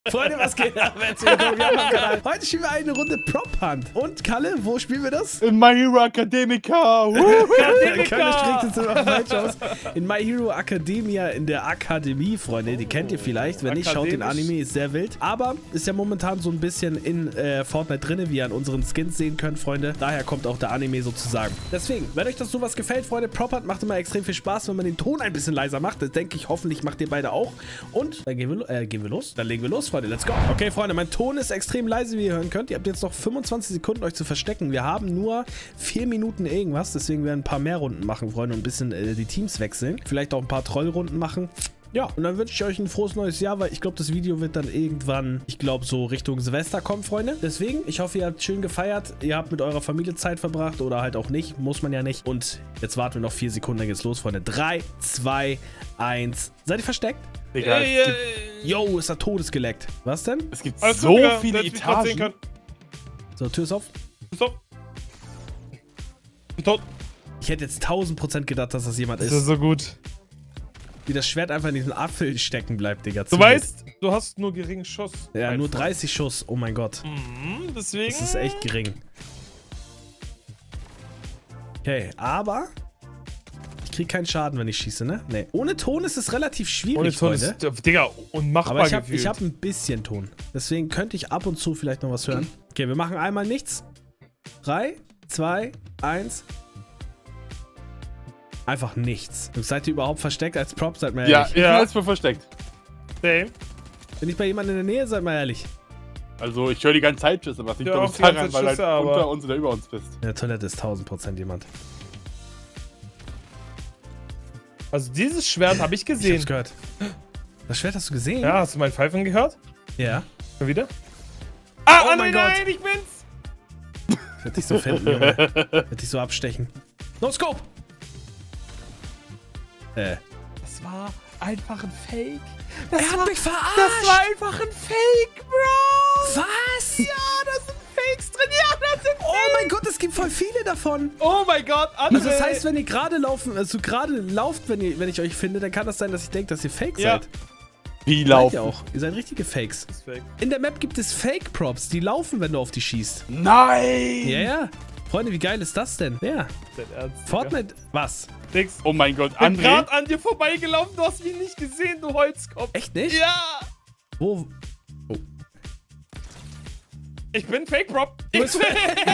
Freunde, was geht ab? Herzlich willkommen hier am Kanal. Heute spielen wir eine Runde Prop Hunt. Und Kalle, wo spielen wir das? In My Hero Academia. Kalle streckt jetzt immer falsch aus. In My Hero Academia, in der Akademie, Freunde. Die kennt ihr vielleicht. Wenn nicht, schaut den Anime, ist sehr wild. Aber ist ja momentan so ein bisschen in Fortnite drin, wie ihr an unseren Skins sehen könnt, Freunde. Daher kommt auch der Anime sozusagen. Deswegen, wenn euch das sowas gefällt, Freunde, Prop Hunt macht immer extrem viel Spaß, wenn man den Ton ein bisschen leiser macht. Das denke ich, hoffentlich macht ihr beide auch. Und dann gehen wir los. Dann legen wir los, Freunde. Let's go. Okay, Freunde, mein Ton ist extrem leise, wie ihr hören könnt. Ihr habt jetzt noch 25 Sekunden, euch zu verstecken. Wir haben nur 4 Minuten irgendwas. Deswegen werden ein paar mehr Runden machen, Freunde, und ein bisschen die Teams wechseln. Vielleicht auch ein paar Trollrunden machen. Ja, und dann wünsche ich euch ein frohes neues Jahr, weil ich glaube, das Video wird dann irgendwann, ich glaube, so Richtung Silvester kommen, Freunde. Deswegen, ich hoffe, ihr habt schön gefeiert. Ihr habt mit eurer Familie Zeit verbracht oder halt auch nicht. Muss man ja nicht. Und jetzt warten wir noch 4 Sekunden, dann geht's los, Freunde. 3, 2, 1. Seid ihr versteckt? Digga, Yo, ist da Todesgeleckt. Was denn? es gibt Alles so gut, Digga, viele dass ich grad sehen Etagen. kann. So, Tür ist auf. Stopp. Bin tot. Ich hätte jetzt 1000% gedacht, dass das jemand Das ist ist. so gut. Wie das Schwert einfach in diesem Apfel stecken bleibt, Digga. Du weißt, du hast nur geringen Schuss. Ja, nur Einfach. 30 Schuss. Oh mein Gott. Deswegen. Das ist echt gering. Okay, aber ich kriege keinen Schaden, wenn ich schieße, ne? Nee. Ohne Ton ist es relativ schwierig, Ohne Ton Freunde. ist, Digga, unmachbar Aber gefühlt. ich hab ein bisschen Ton. Deswegen könnte ich ab und zu vielleicht noch was hören. Okay, wir machen einmal nichts. 3, 2, 1. Einfach nichts. Seid ihr überhaupt versteckt als Prop? Seid mal Ja, ehrlich. ich bin als versteckt. Same. Bin ich bei jemandem in der Nähe? Seid mal ehrlich. Also, ich höre die ganze Zeit Schüsse, was ich Ja, glaube, auch die ganze daran, weil Schüsse, halt aber- unter uns oder über uns bist. In der Toilette ist 1000% jemand. Also dieses Schwert habe ich Ich gesehen. hab's gehört. Das Schwert hast du gesehen? Ja, hast du mein Pfeifen gehört? Ja. Schon wieder? Ah, Oh mein Gott. nein, ich bin's! Ich werd dich so finden, Junge. Ich werd dich so abstechen. No Scope! Das war einfach ein Fake. Er hat mich verarscht! Das war einfach ein Fake, Bro! Was? Ja, da sind Fakes drin. Ja, da sind Oh mein Gott, es gibt voll viele davon. Oh mein Gott, André. Also das heißt, wenn ihr gerade laufen, also gerade lauft, wenn ich euch finde, dann kann das sein, dass ich denke, dass ihr Fake Ja. seid. Wie Seid laufen? ihr auch. Ihr seid richtige Fakes. Das ist Fake. In der Map gibt es Fake-Props, die laufen, wenn du auf die schießt. Nein! Ja, ja. Freunde, wie geil ist das denn? Ja. Dein Ernst, Digga. Fortnite, was? Dix. Oh mein Gott, Ich bin André. gerade an dir vorbeigelaufen, du hast mich nicht gesehen, du Holzkopf. Echt nicht? Ja! Wo? Ich bin Fake-Prop. Du bist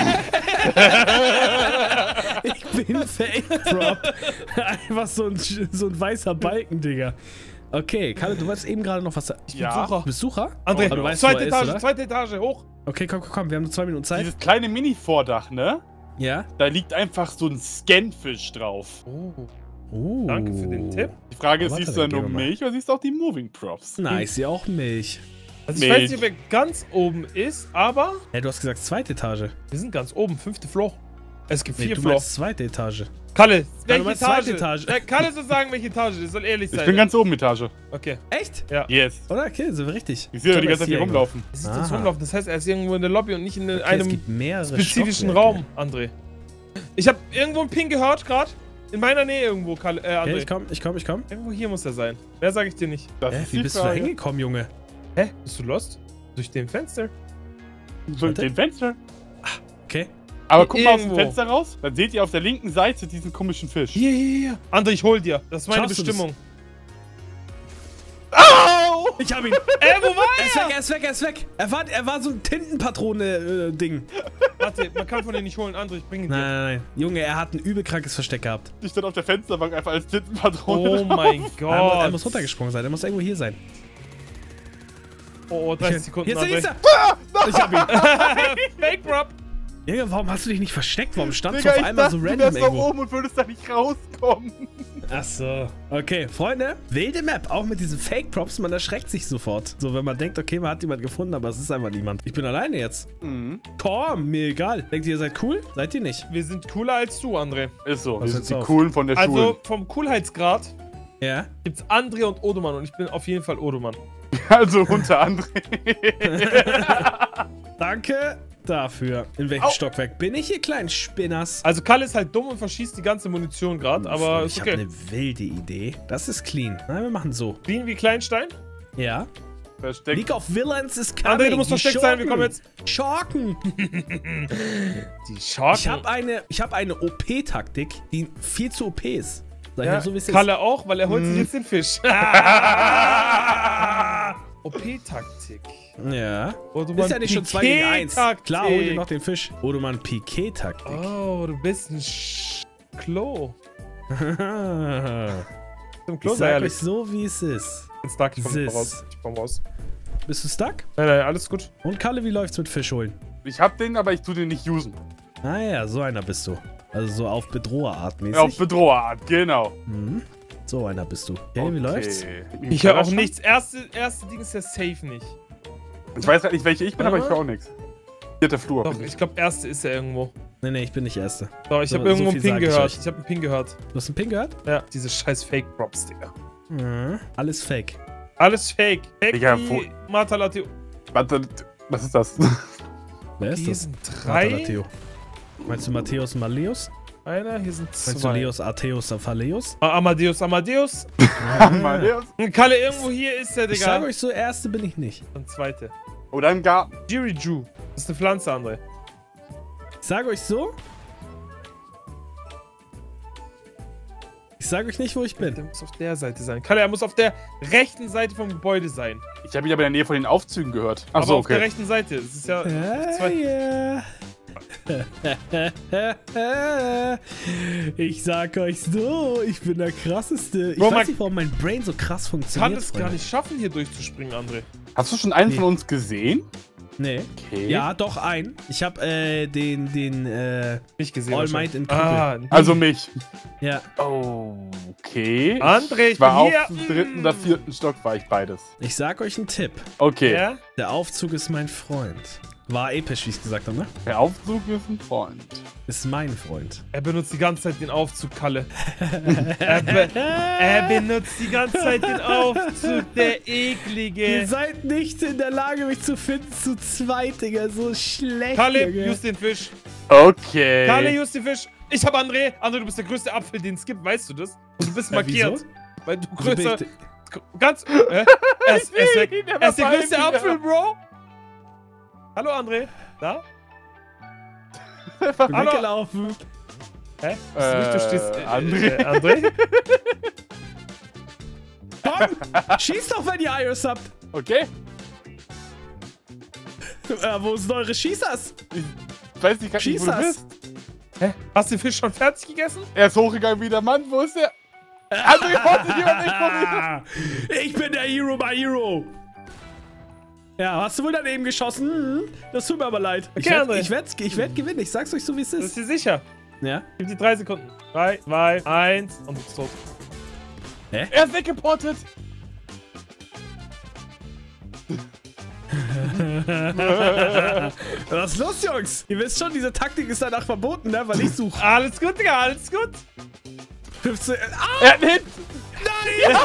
Ich bin Fake-Prop. Einfach so ein weißer Balken, Digga. Okay, Kalle, du wolltest eben gerade noch was sagen. Ich Ja. bin Sucher. Du bist Sucher? André, Aber du weißt, wo er zweite ist, Etage, oder? zweite Etage, hoch. Okay, komm, wir haben nur 2 Minuten Zeit. Dieses kleine Mini-Vordach, ne? Ja? Da liegt einfach so ein Scanfish drauf. Danke für den Tipp. Die Frage ist, Warte, siehst du dann gehen nur wir mal. Milch oder siehst du auch die Moving Props? Nice, ich sehe auch Milch. Also ich weiß nicht, wer ganz oben ist, aber Ja, du hast gesagt zweite Etage. wir sind ganz oben, 5. Floor. Es gibt 4 du Floor. meinst zweite Etage. Kalle, du welche meinst Etage? zweite Etage. Kalle soll sagen, welche Etage. Das soll ehrlich sein. Ich bin ganz oben Etage. Okay. Echt? Ja. Yes. Oder? Okay, sind wir richtig. Ich sehe doch die glaub, ganze Zeit er hier ist rumlaufen. Das ist das Aha. rumlaufen. Das heißt, er ist irgendwo in der Lobby und nicht in Okay, es einem gibt mehrere spezifischen Stockwerke. Raum, André. Ich habe irgendwo einen Ping gehört gerade. In meiner Nähe irgendwo, Kalle, Okay, André. ich komm. Irgendwo hier muss er sein. Wer sage ich dir nicht? Das Hä, ist wie die bist du da Frage. hingekommen, Junge? Hä? Bist du lost? Durch den Fenster? So, Warte. den Fenster. Okay. Aber guck mal aus dem Irgendwo. Fenster raus, dann seht ihr auf der linken Seite diesen komischen Fisch. Hier. André, ich hol dir. Das ist meine Schaffst du das? Bestimmung. Au! Ich hab ihn. Wo war Er ist weg. Er war so ein Tintenpatrone-Ding. Warte, man kann von dir nicht holen. André, ich bringe ihn dir. Nein. Junge, er hat ein übel krankes Versteck gehabt. Ich stand auf der Fensterbank einfach als Tintenpatrone. Oh mein Er Gott. muss runtergesprungen sein. Er muss irgendwo hier sein. Oh, 30 Sekunden, Jetzt ist André. er. Ich hab ihn. Fake Prop. Junge, warum hast du dich nicht versteckt? Warum standst du Digga, auf ich einmal dachte, so du random wärst da irgendwo? oben und würdest da nicht rauskommen. Ach so. Okay, Freunde, wilde Map. Auch mit diesen Fake-Props, man erschreckt sich sofort. So, wenn man denkt, okay, man hat jemanden gefunden, aber es ist einfach niemand. Ich bin alleine jetzt. Komm, mir egal. Denkt ihr, ihr seid cool? Seid ihr nicht? Wir sind cooler als du, André. Ist so, Was wir sind hältst die du auf? Coolen von der Schule. Also vom Coolheitsgrad Ja? gibt's André und Odoman und ich bin auf jeden Fall Odoman. Also unter anderem. Danke dafür. In welchem Au. Stockwerk bin ich, ihr kleinen Spinners? Also Kalle ist halt dumm und verschießt die ganze Munition gerade, aber ist ich habe okay. eine wilde Idee. Das ist clean. Na, wir machen so. Clean wie Kleinstein? Ja. Versteckt. League of Villains ist coming. André, du musst versteckt sein, wir kommen jetzt. Schurken. Die Schurken. Ich hab eine OP-Taktik, die viel zu OP ist. Sag ich Ja, mal so, wie es ist. Kalle auch, weil er holt sich jetzt den Fisch. OP-Taktik. Ja. Odoman Ist ja nicht schon 2 gegen 1. Piquet-Taktik. Klar, hol dir noch den Fisch. Odoman Piquet-Taktik. Oh, du bist ein Klo. Zum Klo Ich sei sag euch ehrlich. so, wie es ist. Ich bin stuck, ich komm Sis. raus. Ich komm raus. Bist du stuck? Nein, nein, alles gut. Und Kalle, wie läuft's mit Fisch holen? Ich hab den, aber ich tu den nicht usen. Ah ja, so einer bist du. Also so auf Bedroherart mäßig. Auf Bedroherart, genau. Mhm. So einer bist du. Okay, wie läuft's? Ich höre auch nichts. Erste Ding ist ja safe nicht. Ich weiß halt nicht, welche ich bin, aber ich höre auch nichts. 4. Flur. Doch, ich glaube, erste ist er irgendwo. Nee, ich bin nicht Erste. Doch, ich So- habe irgendwo so einen viel Ping sag ich gehört. euch. Ich habe einen Ping gehört. Du hast einen Ping gehört? Ja, diese scheiß Fake-Props, Digga. Mhm. Alles fake. Alles Fake. Fake Digga, wie Matalateo. Warte, was ist das? Wer ist Hier das? sind Martha 3. Theo. Meinst du Matthäus Maleus? Einer, hier sind Meinst du 2. Leos Arteus Aphaleus? Amadeus. Mal Kalle, irgendwo hier ist der, Ich sage Digga. euch so, Erste bin ich nicht. Und zweite. Oder im Garten. Jiriju. Das ist eine Pflanze, André. Ich sage euch so. Ich sage euch nicht, wo ich Der bin. muss auf der Seite sein. Kalle, er muss auf der rechten Seite vom Gebäude sein. Ich habe ihn aber in der Nähe von den Aufzügen gehört. Aber Achso, auf der okay. rechten Seite. Das ist ja. Ja. Ich sag euch so, ich bin der krasseste. Ich Bro, weiß nicht, warum mein Brain so krass Ich funktioniert. kann es gar nicht schaffen, hier durchzuspringen, André. Hast du schon einen Nee. von uns gesehen? Nee. Okay. Ja, doch, einen. Ich hab den Nicht gesehen. All wahrscheinlich. Might in Krüppel. Ah, Also mich. Ja. Oh, okay. André, ich Ich war bin auf hier. dem 3. oder 4. Stock, war ich beides. Ich sag euch einen Tipp. Okay. Ja? Der Aufzug ist mein Freund. War episch, wie ich gesagt habe, ne? Der Aufzug ist ein Freund. Ist mein Freund. Er benutzt die ganze Zeit den Aufzug, Kalle. er benutzt die ganze Zeit den Aufzug, der eklige. Ihr seid nicht in der Lage, mich zu finden zu zweit, Digga. So schlecht, Kalle, Junge. just den Fisch. Okay. Kalle, just den Fisch. Ich hab André. André, du bist der größte Apfel, den es gibt, weißt du das? Und du bist markiert. wieso? Weil du Wieso bin größer. ich- Ganz. Er ist weg. ihn, der Er ist der war größte bei ihm Apfel, Bro. Hallo, André. Da? bin Hallo. weggelaufen. Hä? Bist du nicht, du stehst. André. André? Komm, schießt doch, wenn ihr Iris habt. Okay. Wo sind eure Schießers? Ich weiß nicht, wo du Schießers. bist. Hä? Hast du den Fisch schon fertig gegessen? Er ist hochgegangen wie der Mann. Wo ist der? André, wollte jemand nicht von mir. Ah, ich bin der Hero by Hero. Ja, hast du wohl daneben geschossen? Hm, das tut mir aber leid. Okay, André. Ich werd gewinnen. Ich sag's euch so, wie es Bist ist. du dir sicher? Ja? Gib dir 3 Sekunden. 3, 2, 1 und du bist tot. Er ist weggeportet. Was ist los, Jungs? Ihr wisst schon, diese Taktik ist danach verboten, ne? Weil ich suche. Alles gut, Digga, alles gut. 15. Ah, Er hat einen Hit. nein!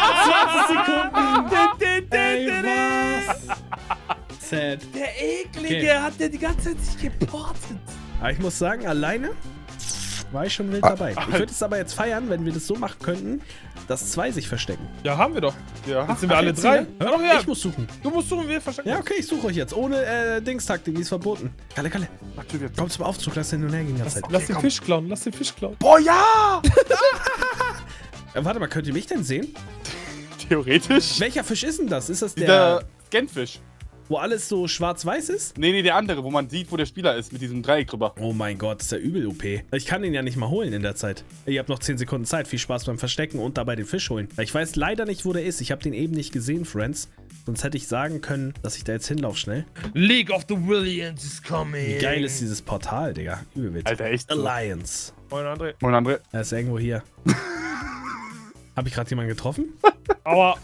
20 Sekunden. Ey, was? Sad. Der Eklige Okay. hat der die ganze Zeit sich geportet. Aber ich muss sagen, alleine war ich schon wild dabei. Ich würde es aber jetzt feiern, wenn wir das so machen könnten, dass 2 sich verstecken. Ja, haben wir doch. Ja. Jetzt sind wir alle Jetzt 3. hier? Hör doch her. Ich muss suchen. Du musst suchen, wir verstecken. Ja, okay, ich suche euch jetzt. Ohne Dingstaktik, die ist verboten. Kalle, komm zum Aufzug, lass den nur hergehen die ganze Zeit. Lass den Fisch klauen, lass den Fisch klauen. Boah, ja. Warte mal, könnt ihr mich denn sehen? Theoretisch. Welcher Fisch ist denn das? Ist das der, Dieser Scanfisch. wo alles so schwarz-weiß ist? Nee, der andere, wo man sieht, wo der Spieler ist, mit diesem Dreieck drüber. Oh mein Gott, das ist ja übel OP. Ich kann den ja nicht mal holen in der Zeit. Ihr habt noch 10 Sekunden Zeit. Viel Spaß beim Verstecken und dabei den Fisch holen. Ich weiß leider nicht, wo der ist. Ich habe den eben nicht gesehen, Friends. Sonst hätte ich sagen können, dass ich da jetzt hinlaufe schnell. League of the Williams is coming. Wie geil ist dieses Portal, Digga. Übel witzig. Alter, echt so. Alliance. Moin, André. Und André. Er ist irgendwo hier. Habe ich gerade jemanden getroffen? Aua.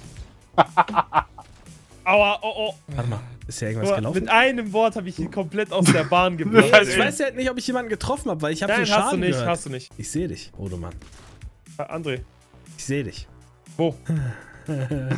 Aua, oh, oh. Warte mal, ist hier irgendwas Nur gelaufen? mit einem Wort habe ich ihn komplett aus der Bahn gebracht. Ich weiß ja nicht, ob ich jemanden getroffen habe, weil ich habe so Nein, Schaden hast du nicht, gehört. hast du nicht. Ich sehe dich, Odoman. André. Ich sehe dich. Wo? Ich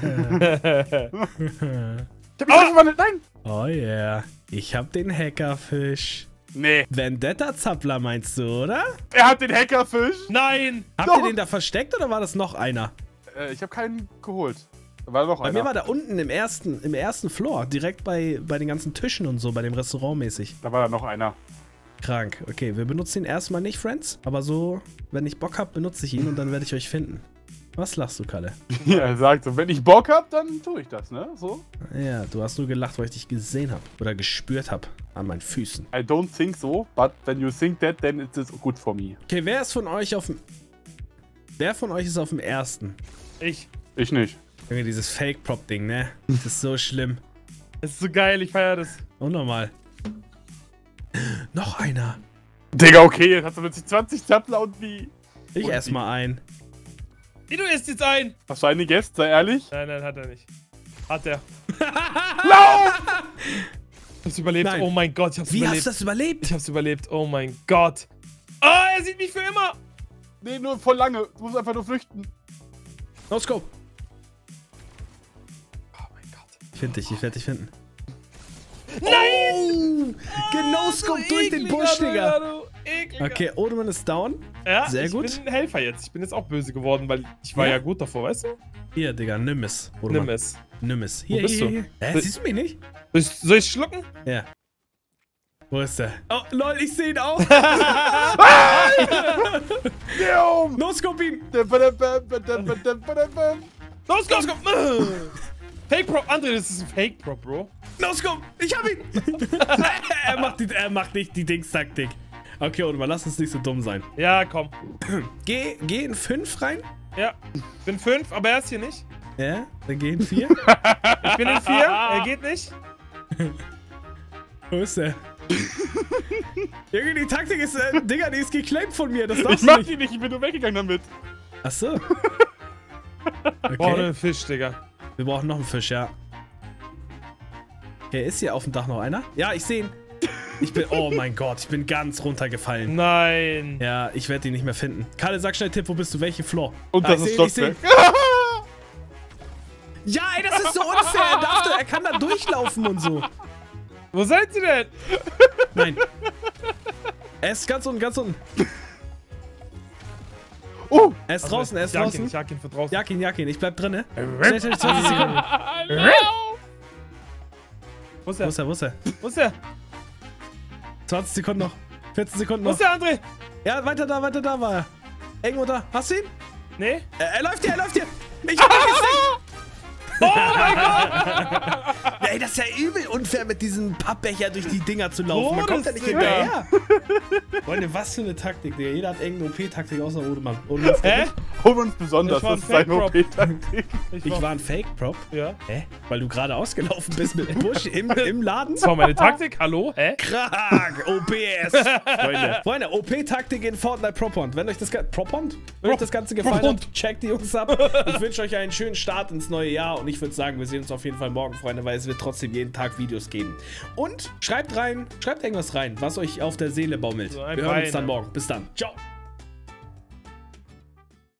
hab mich angewandelt, nein. Oh yeah. Ich hab den Hackerfisch. Nee. Vendetta-Zappler meinst du, oder? Er hat den Hackerfisch. Nein! Habt Doch. ihr den da versteckt oder war das noch einer? Ich habe keinen geholt. Da war noch Bei mir einer. war da unten im ersten Floor, direkt bei den ganzen Tischen und so, bei dem Restaurant mäßig. Da war da noch einer. Krank. Okay, wir benutzen ihn erstmal nicht, Friends. Aber so, wenn ich Bock habe, benutze ich ihn und dann werde ich euch finden. Was lachst du, Kalle? Ja, er sagt so, wenn ich Bock hab, dann tue ich das, ne? So. Ja, du hast nur gelacht, weil ich dich gesehen habe. Oder gespürt habe an meinen Füßen. I don't think so, but when you think that, then it is good for me. Okay, wer von euch ist auf dem ersten? Ich. Ich nicht. Junge, dieses Fake-Prop-Ding, ne? Das ist so schlimm. Das ist so geil, ich feier das. Unnormal. Noch einer. Digga, okay, jetzt hast du plötzlich 20 Zappler und wie? Ich ess mal ein. Wie, du isst jetzt ein? Hast du einen gegessen, sei ehrlich? Nein, hat er nicht. Hat er. Lauf! Ich hab's überlebt. Nein. Oh mein Gott, ich hab's Wie überlebt. hast du das überlebt? Ich hab's überlebt. Oh mein Gott. Oh, er sieht mich für immer. Nee, nur voll lange. Du musst einfach nur flüchten. No scope. Oh mein Gott. Ich finde dich, ich werde dich finden. Nein! Genau scope durch den Busch, Digga. Okay, Odemann ist down. Ja, Sehr gut. Ich bin ein Helfer jetzt. Ich bin jetzt auch böse geworden, weil ich war ja gut davor, weißt du? Hier, Digga, nimm es. Nimm es. Nimm es. Hier, Wo bist hier. Siehst du mich nicht? Soll ich schlucken? Ja. Wo ist der? Oh, lol, ich sehe ihn auch. No scope ihn. Los, los, komm! Fake Prop, André, das ist ein Fake Prop, Bro. No scope, ich hab ihn. er macht nicht die Dings-Taktik. Okay, Odemann, lass uns nicht so dumm sein. Ja, komm. Geh in 5 rein. Ja, ich bin 5, aber er ist hier nicht. Ja, dann geh in 4. Ich bin in 4, er geht nicht. Wo ist der? Junge, die Taktik ist, Digga, die ist geclaimed von mir. Das Ich darfst du mach nicht. die nicht, ich bin nur weggegangen damit. Achso. Boah, Okay. ein Fisch, Digga. Wir brauchen noch einen Fisch, ja. Okay, ist hier auf dem Dach noch einer? Ja, ich sehe ihn. Oh mein Gott, ich bin ganz runtergefallen. Nein. Ja, ich werde ihn nicht mehr finden. Kalle, sag schnell Tipp, wo bist du? Welche Floor? Und das ist ich seh ihn. Stockwerk. Ja, ey, das ist so unfair. Er kann da durchlaufen und so. Wo seid ihr denn? Nein. Er ist ganz unten, ganz unten. Er ist draußen, er ist draußen. Ich jag ihn von draußen. Jag ihn, ich bleib drinne. Schnell, 20 Sekunden. Wo ist er? Wo ist er? Wo ist er? 20 Sekunden noch. 14 Sekunden Wo noch. ist der André? Ja, weiter da war er. Irgendwo da. Hast du ihn? Nee. Er läuft hier, Ich hab ihn gesehen. Oh mein Gott! Ey, das ist ja übel unfair, mit diesem Pappbecher durch die Dinger zu laufen. Man Oh, kommt ja das nicht ist hinterher. Freunde, was für eine Taktik, Digga. Jeder hat irgendeine OP-Taktik außer Odemann. Hä? Holen besonders, Das war das ist ein seine Fake-Prop. OP-Taktik. Ich war ein Fake-Prop. Ja. Hä? Weil du gerade ausgelaufen bist mit Busch im Laden? Das war meine Taktik. Hallo? Hä? Krank! OPS! Freunde, OP-Taktik in Fortnite Propond. Wenn euch das Ganze gefallen hat, checkt die Jungs ab. Ich wünsche euch einen schönen Start ins neue Jahr und ich würde sagen, wir sehen uns auf jeden Fall morgen, Freunde, weil es wird trotzdem jeden Tag Videos geben. Und schreibt irgendwas rein, was euch auf der Seele baumelt. So ein wir hören uns Bein, dann ne? morgen. Bis dann. Ciao!